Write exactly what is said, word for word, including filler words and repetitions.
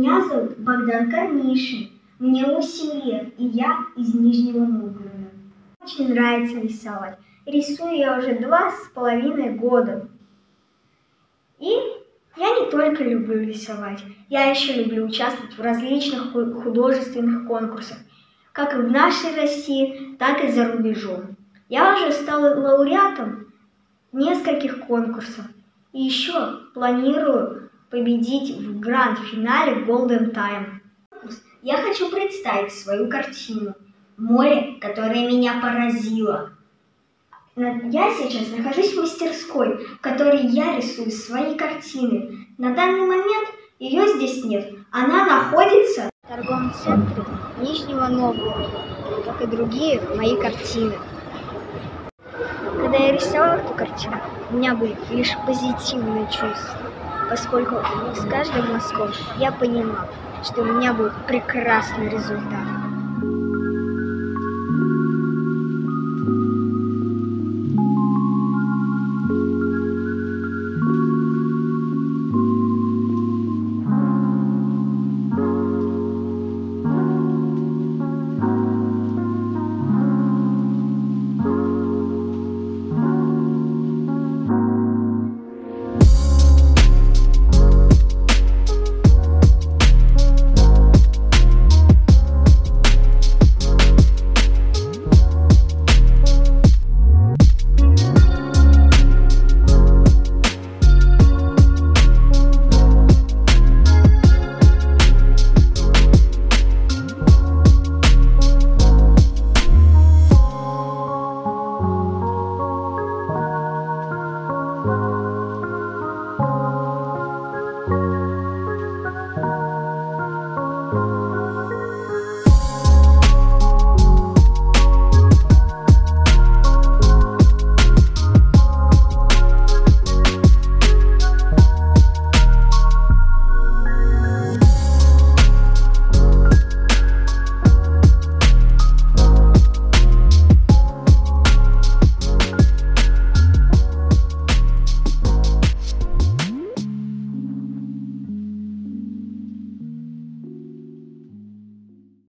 Меня зовут Богдан Корнишин, мне восемь лет, и я из Нижнего Новгорода. Очень нравится рисовать. Рисую я уже два с половиной года. И я не только люблю рисовать, я еще люблю участвовать в различных художественных конкурсах, как и в нашей России, так и за рубежом. Я уже стала лауреатом нескольких конкурсов и еще планирую победить в гранд-финале Golden Time. Я хочу представить свою картину «Море, которое меня поразило». Я сейчас нахожусь в мастерской, в которой я рисую свои картины. На данный момент ее здесь нет. Она находится в торговом центре Нижнего Новгорода, как и другие мои картины. Когда я рисовала эту картину, у меня были лишь позитивные чувства, поскольку с каждым мазком я понимала, что у меня будет прекрасный результат.